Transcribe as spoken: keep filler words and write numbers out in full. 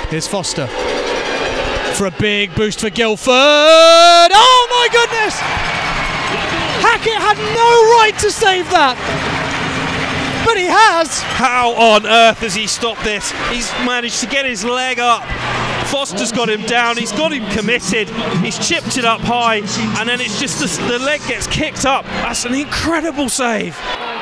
Here's Foster for a big boost for Guildford. Oh my goodness! Hackett had no right to save that, but he has. How on earth has he stopped this? He's managed to get his leg up. Foster's got him down, he's got him committed, he's chipped it up high, and then it's just the, the leg gets kicked up. That's an incredible save.